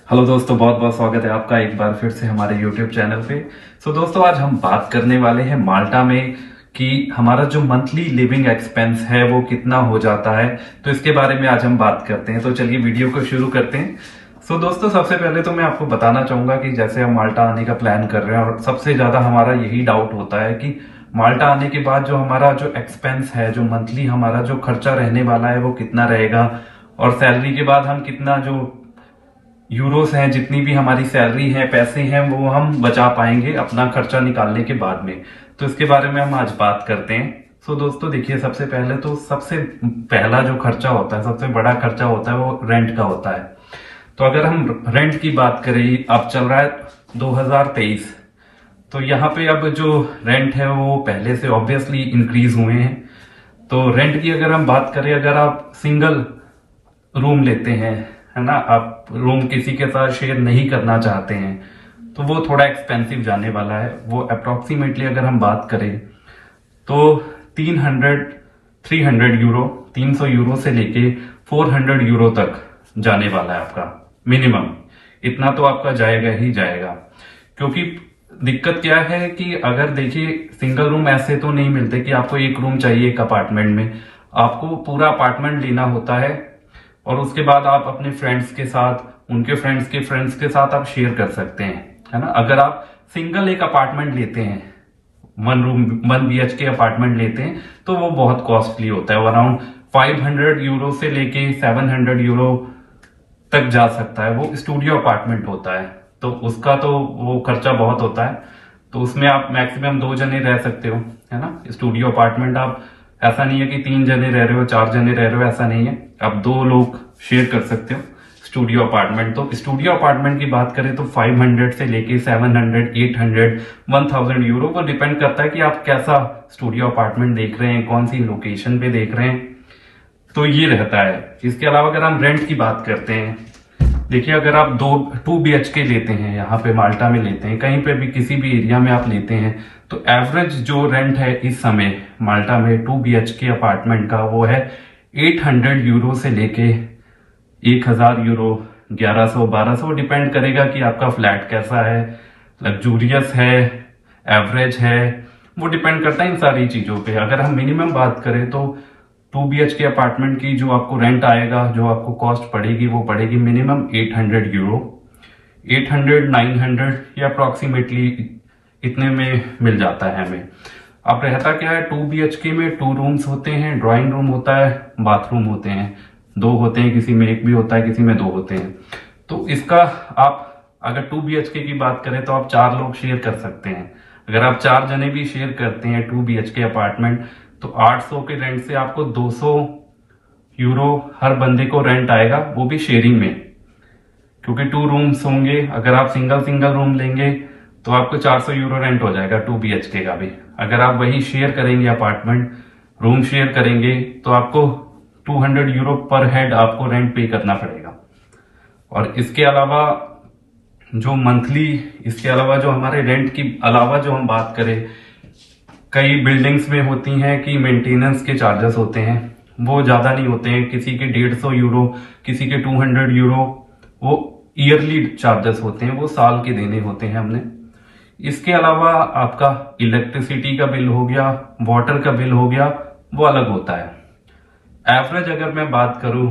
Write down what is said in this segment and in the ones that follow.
Hello दोस्तों, बहुत बहुत स्वागत है आपका एक बार फिर से हमारे YouTube चैनल पे। दोस्तों, आज हम बात करने वाले हैं माल्टा में कि हमारा जो मंथली लिविंग एक्सपेंस है वो कितना हो जाता है। तो इसके बारे में आज हम बात करते हैं। तो चलिए वीडियो को शुरू करते हैं। दोस्तों, सबसे पहले तो मैं आपको बताना चाहूंगा कि जैसे हम माल्टा आने का प्लान कर रहे हैं और सबसे ज्यादा हमारा यही डाउट होता है कि माल्टा आने के बाद जो हमारा जो एक्सपेंस है, जो मंथली हमारा जो खर्चा रहने वाला है वो कितना रहेगा, और सैलरी के बाद हम कितना जो यूरोस हैं, जितनी भी हमारी सैलरी है, पैसे हैं, वो हम बचा पाएंगे अपना खर्चा निकालने के बाद में। तो इसके बारे में हम आज बात करते हैं। दोस्तों देखिए, सबसे पहले तो सबसे पहला जो खर्चा होता है, सबसे बड़ा खर्चा होता है वो रेंट का होता है। तो अगर हम रेंट की बात करें, अब चल रहा है 2023, तो यहाँ पे अब जो रेंट है वो पहले से ऑब्वियसली इंक्रीज हुए हैं। तो रेंट की अगर हम बात करें, अगर आप सिंगल रूम लेते हैं, है ना, आप रूम किसी के साथ शेयर नहीं करना चाहते हैं, तो वो थोड़ा एक्सपेंसिव जाने वाला है। वो अप्रोक्सीमेटली अगर हम बात करें तो 300 यूरो, 300 यूरो से लेके 400 यूरो तक जाने वाला है आपका मिनिमम। इतना तो आपका जाएगा ही जाएगा, क्योंकि दिक्कत क्या है कि अगर देखिए, सिंगल रूम ऐसे तो नहीं मिलते कि आपको एक रूम चाहिए एक अपार्टमेंट में, आपको पूरा अपार्टमेंट लेना होता है और उसके बाद आप अपने फ्रेंड्स के साथ, उनके फ्रेंड्स के साथ आप शेयर कर सकते हैं, है ना। अगर आप सिंगल एक अपार्टमेंट लेते हैं, 1 BHK अपार्टमेंट लेते हैं, तो वो बहुत कॉस्टली होता है। अराउंड 500 यूरो से लेके 700 यूरो तक जा सकता है। वो स्टूडियो अपार्टमेंट होता है, तो उसका तो वो खर्चा बहुत होता है। तो उसमें आप मैक्सिमम 2 जने रह सकते हो, है ना। स्टूडियो अपार्टमेंट आप, ऐसा नहीं है कि 3 जने रह रहे हो, 4 जने रह रहे हो, ऐसा नहीं है। आप 2 लोग शेयर कर सकते हो स्टूडियो अपार्टमेंट। तो स्टूडियो अपार्टमेंट की बात करें तो 500 से लेके 700, 800, 1000 यूरो, वो डिपेंड करता है कि आप कैसा स्टूडियो अपार्टमेंट देख रहे हैं, कौन सी लोकेशन पे देख रहे हैं। तो ये रहता है। इसके अलावा अगर हम रेंट की बात करते हैं, देखिए, अगर आप 2 BHK लेते हैं, यहाँ पे माल्टा में लेते हैं, कहीं पे भी किसी भी एरिया में आप लेते हैं, तो एवरेज जो रेंट है इस समय माल्टा में 2 BHK अपार्टमेंट का वो है 800 यूरो से लेके 1000 यूरो, 1100, 1200, डिपेंड करेगा कि आपका फ्लैट कैसा है, लग्जूरियस है, एवरेज है, वो डिपेंड करता है इन सारी चीजों पे। अगर हम मिनिमम बात करें तो 2 BHK अपार्टमेंट की जो आपको रेंट आएगा, जो आपको कॉस्ट पड़ेगी, वो पड़ेगी मिनिमम 800 यूरो, 800, 900 या अप्रोक्सीमेटली इतने में मिल जाता है हमें। अब रहता क्या है, 2 BHK में 2 रूम्स होते हैं, ड्राइंग रूम होता है, बाथरूम होते हैं, 2 होते हैं, किसी में 1 भी होता है, किसी में 2 होते हैं। तो इसका आप अगर 2 BHK की बात करें तो आप 4 लोग शेयर कर सकते हैं। अगर आप 4 जने भी शेयर करते हैं 2 BHK अपार्टमेंट, तो 800 के रेंट से आपको 200 यूरो हर बंदे को रेंट आएगा, वो भी शेयरिंग में, क्योंकि 2 रूम्स होंगे। अगर आप सिंगल रूम लेंगे तो आपको 400 यूरो रेंट हो जाएगा 2 BHK का भी। अगर आप वही शेयर करेंगे अपार्टमेंट, रूम शेयर करेंगे, तो आपको 200 यूरो पर हेड आपको रेंट पे करना पड़ेगा। और इसके अलावा जो मंथली, इसके अलावा जो हमारे रेंट की अलावा जो हम बात करें, कई बिल्डिंग्स में होती हैं कि मेंटेनेंस के चार्जेस होते हैं, वो ज्यादा नहीं होते हैं, किसी के 150 यूरो, किसी के 200 यूरो, वो ईयरली चार्जेस होते हैं, वो साल के देने होते हैं हमने। इसके अलावा आपका इलेक्ट्रिसिटी का बिल हो गया, वाटर का बिल हो गया, वो अलग होता है। एवरेज अगर मैं बात करूं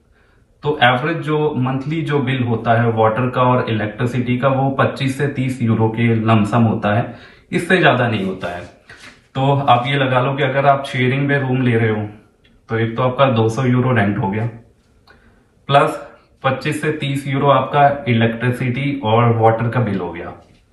तो एवरेज जो मंथली जो बिल होता है वाटर का और इलेक्ट्रिसिटी का, वो 25 से 30 यूरो के लमसम होता है, इससे ज्यादा नहीं होता है। तो आप ये लगा लो कि अगर आप शेयरिंग में रूम ले रहे हो तो एक तो आपका 200 यूरो रेंट हो गया, प्लस 25 से 30 यूरो आपका इलेक्ट्रिसिटी और वाटर का बिल हो गया।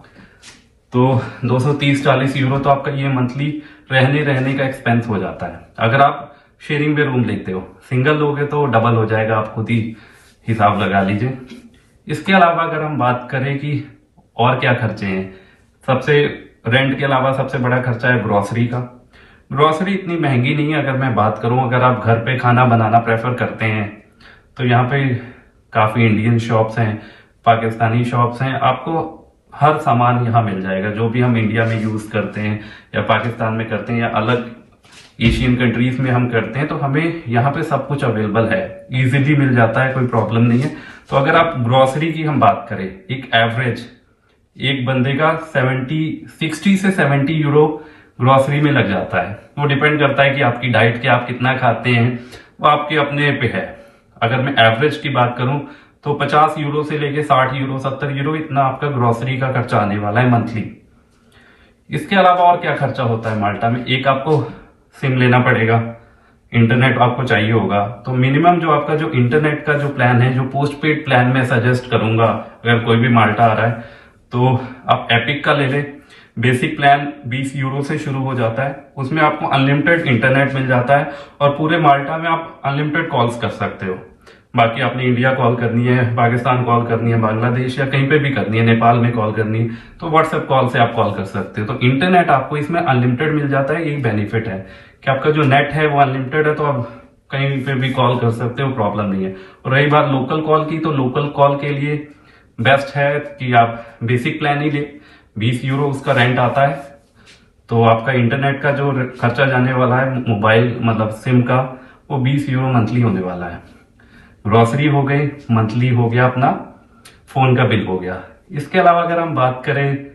तो 230-40 यूरो तो आपका ये मंथली रहने का एक्सपेंस हो जाता है। अगर आप शेयरिंग में रूम लेते हो, सिंगल लोगे तो डबल हो जाएगा, आप खुद ही हिसाब लगा लीजिए। इसके अलावा अगर हम बात करें कि और क्या खर्चे हैं, सबसे रेंट के अलावा सबसे बड़ा खर्चा है ग्रोसरी का। ग्रोसरी इतनी महंगी नहीं है अगर मैं बात करूं। अगर आप घर पे खाना बनाना प्रेफर करते हैं तो यहाँ पे काफी इंडियन शॉप्स हैं, पाकिस्तानी शॉप्स हैं, आपको हर सामान यहाँ मिल जाएगा, जो भी हम इंडिया में यूज करते हैं या पाकिस्तान में करते हैं या अलग एशियन कंट्रीज में हम करते हैं, तो हमें यहाँ पे सब कुछ अवेलेबल है, इजीली मिल जाता है, कोई प्रॉब्लम नहीं है। तो अगर आप ग्रोसरी की हम बात करें, एक एवरेज एक बंदे का 60 से 70 यूरो ग्रोसरी में लग जाता है। वो डिपेंड करता है कि आपकी डाइट क्या, आप कितना खाते हैं, वो आपके अपने पे है। अगर मैं एवरेज की बात करूं तो 50 यूरो से लेके 60 यूरो 70 यूरो इतना आपका ग्रोसरी का खर्चा आने वाला है मंथली। इसके अलावा और क्या खर्चा होता है माल्टा में? एक आपको सिम लेना पड़ेगा, इंटरनेट आपको चाहिए होगा। तो मिनिमम जो आपका जो इंटरनेट का जो प्लान है, जो पोस्ट पेड प्लान मैं सजेस्ट करूंगा अगर कोई भी माल्टा आ रहा है तो आप एपिक का ले लें। बेसिक प्लान 20 यूरो से शुरू हो जाता है, उसमें आपको अनलिमिटेड इंटरनेट मिल जाता है और पूरे माल्टा में आप अनलिमिटेड कॉल्स कर सकते हो। बाकी आपने इंडिया कॉल करनी है, पाकिस्तान कॉल करनी है, बांग्लादेश या कहीं पे भी करनी है, नेपाल में कॉल करनी है तो व्हाट्सएप कॉल से आप कॉल कर सकते हो। तो इंटरनेट आपको इसमें अनलिमिटेड मिल जाता है। यही बेनिफिट है कि आपका जो नेट है वो अनलिमिटेड है, तो आप कहीं पे भी कॉल कर सकते हो, प्रॉब्लम नहीं है। और रही बात लोकल कॉल की, तो लोकल कॉल के लिए बेस्ट है कि आप बेसिक प्लान ही ले। 20 यूरो उसका रेंट आता है, तो आपका इंटरनेट का जो खर्चा जाने वाला है मोबाइल मतलब सिम का, वो 20 यूरो मंथली होने वाला है। ग्रोसरी हो गई, मंथली हो गया, अपना फोन का बिल हो गया। इसके अलावा अगर हम बात करें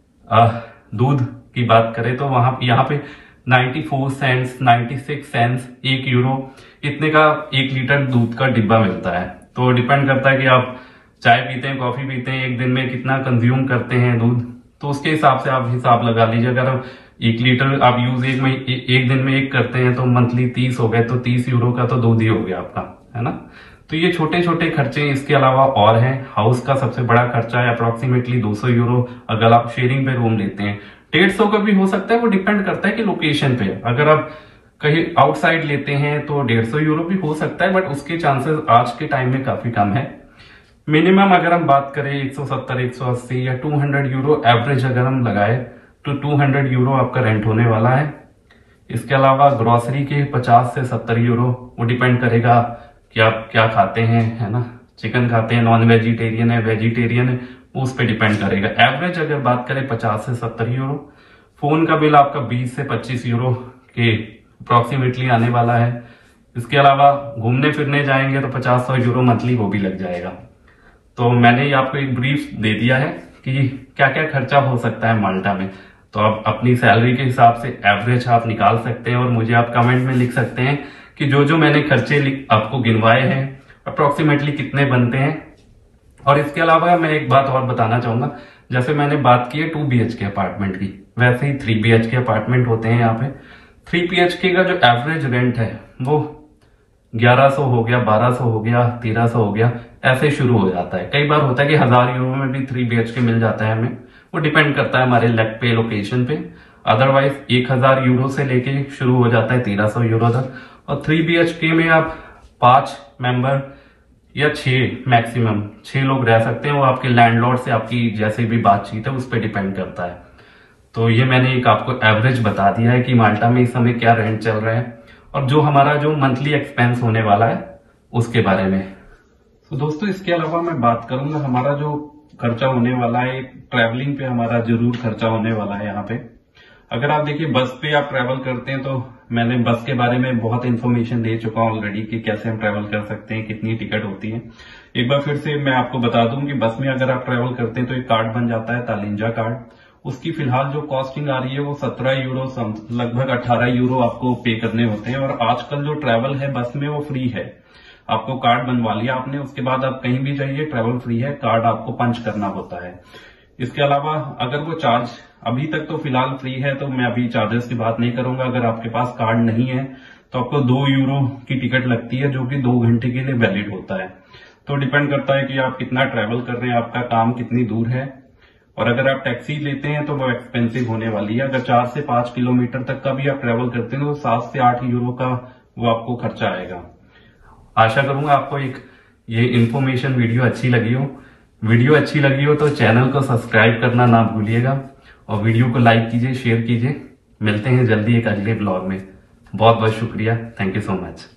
दूध की बात करें तो यहाँ पे 94 सेंट्स 96 सेंट्स 1 यूरो इतने का 1 लीटर दूध का डिब्बा मिलता है। तो डिपेंड करता है कि आप चाय पीते हैं, कॉफी पीते हैं, एक दिन में कितना कंज्यूम करते हैं दूध, तो उसके हिसाब से आप हिसाब लगा लीजिए। अगर आप 1 लीटर आप यूज एक दिन में एक करते हैं तो मंथली 30 हो गए, तो 30 यूरो का तो दूध ही हो गया आपका, है ना। तो ये छोटे छोटे खर्चे इसके अलावा और हैं। हाउस का सबसे बड़ा खर्चा है अप्रोक्सीमेटली 200 यूरो अगर आप शेयरिंग पे रूम लेते हैं। 150 का भी हो सकता है, वो डिपेंड करता है कि लोकेशन पे। अगर आप कहीं आउटसाइड लेते हैं तो 150 यूरो भी हो सकता है, बट उसके चांसेस आज के टाइम में काफी कम है। मिनिमम अगर हम बात करें 170 180 या 200 यूरो एवरेज अगर हम लगाए तो 200 यूरो आपका रेंट होने वाला है। इसके अलावा ग्रोसरी के 50 से 70 यूरो, वो डिपेंड करेगा कि आप क्या खाते हैं, है ना। चिकन खाते हैं, नॉन वेजिटेरियन है, वेजिटेरियन है, उस पर डिपेंड करेगा। एवरेज अगर बात करें 50 से 70 यूरो। फोन का बिल आपका 20 से 25 यूरो के अप्रोक्सीमेटली आने वाला है। इसके अलावा घूमने फिरने जाएंगे तो 50-100 यूरो मंथली वो भी लग जाएगा। तो मैंने आपको एक ब्रीफ दे दिया है कि क्या क्या खर्चा हो सकता है माल्टा में। तो आप अपनी सैलरी के हिसाब से एवरेज आप निकाल सकते हैं और मुझे आप कमेंट में लिख सकते हैं कि जो मैंने खर्चे आपको गिनवाए हैं अप्रोक्सीमेटली कितने बनते हैं। और इसके अलावा मैं एक बात और बताना चाहूंगा, जैसे मैंने बात की है 2 BHK अपार्टमेंट की, वैसे ही 3 BHK अपार्टमेंट होते हैं यहाँ पे। 3 BHK का जो एवरेज रेंट है वो 1100 हो गया, 1200 हो गया, 1300 हो गया, ऐसे शुरू हो जाता है। कई बार होता है कि 1000 यूरो में भी 3 BHK मिल जाता है हमें, वो डिपेंड करता है हमारे लेग पे, लोकेशन पे। अदरवाइज 1000 यूरो से लेके शुरू हो जाता है 1300 यूरो तक। और 3 BHK में आप 5 मेंबर या 6 मैक्सिमम 6 लोग रह सकते हैं। वो आपके लैंडलॉर्ड से आपकी जैसे भी बातचीत है उस पर डिपेंड करता है। तो ये मैंने एक आपको एवरेज बता दिया है कि माल्टा में इस समय क्या रेंट चल रहा है और जो हमारा जो मंथली एक्सपेंस होने वाला है उसके बारे में। तो दोस्तों इसके अलावा मैं बात करूंगा हमारा जो खर्चा होने वाला है, ट्रैवलिंग पे हमारा जरूर खर्चा होने वाला है यहाँ पे। अगर आप देखिए बस पे आप ट्रैवल करते हैं तो मैंने बस के बारे में बहुत इन्फॉर्मेशन दे चुका हूं ऑलरेडी कि कैसे हम ट्रैवल कर सकते हैं, कितनी टिकट होती है। एक बार फिर से मैं आपको बता दूं कि बस में अगर आप ट्रैवल करते हैं तो एक कार्ड बन जाता है तालिंजा कार्ड। उसकी फिलहाल जो कॉस्टिंग आ रही है वो 17 यूरो लगभग 18 यूरो आपको पे करने होते हैं। और आजकल जो ट्रैवल है बस में वो फ्री है। आपको कार्ड बनवा लिया आपने, उसके बाद आप कहीं भी जाइए ट्रैवल फ्री है, कार्ड आपको पंच करना होता है। इसके अलावा अगर वो चार्ज अभी तक तो फिलहाल फ्री है तो मैं अभी चार्जेस की बात नहीं करूंगा। अगर आपके पास कार्ड नहीं है तो आपको 2 यूरो की टिकट लगती है जो कि 2 घंटे के लिए वैलिड होता है। तो डिपेंड करता है कि आप कितना ट्रैवल कर रहे हैं, आपका काम कितनी दूर है। और अगर आप टैक्सी लेते हैं तो वो एक्सपेंसिव होने वाली है। अगर 4 से 5 किलोमीटर तक का भी आप ट्रैवल करते हैं तो 7 से 8 यूरो का वो आपको खर्चा आएगा। आशा करूंगा आपको ये इन्फॉर्मेशन वीडियो अच्छी लगी हो। वीडियो अच्छी लगी हो तो चैनल को सब्सक्राइब करना ना भूलिएगा और वीडियो को लाइक कीजिए, शेयर कीजिए। मिलते हैं जल्दी एक अगले ब्लॉग में। बहुत बहुत शुक्रिया, थैंक यू सो मच।